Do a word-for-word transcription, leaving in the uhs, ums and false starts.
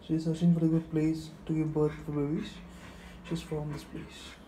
She's searching for a good place to give birth to babies. She's found this place.